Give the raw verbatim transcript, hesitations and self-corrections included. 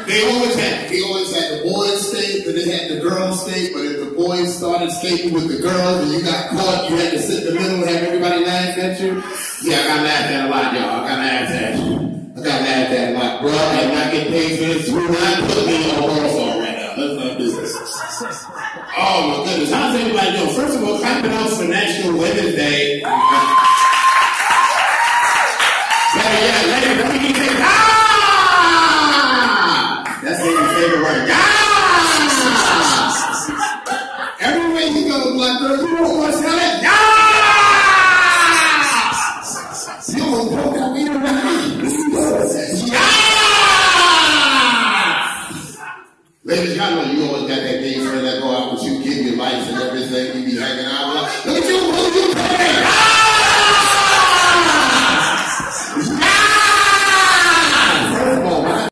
They always had, they always had the boys skate, then they had the girls skate, but if the boys started skating with the girls and you got caught, you had to sit in the middle and have everybody laugh at you. Yeah, I got laughed at a lot, y'all. I got laughed at. I got laughed at a lot. Bro, I'm not getting paid for this. You're not putting me on Warsaw right now. Let's not do this. Oh my goodness. How's everybody doing? First of all, clap it out for National Women's Day. Better yet, ladies, let me get it. Ah! That's Amy's favorite word. Ah! Everywhere you go, black girl, you don't want to smell it. Ah! You don't want to me around. Ladies, y'all know you always got that gay friend that go out with you, give you lights and everything. You be hanging out. Look at you, look at you.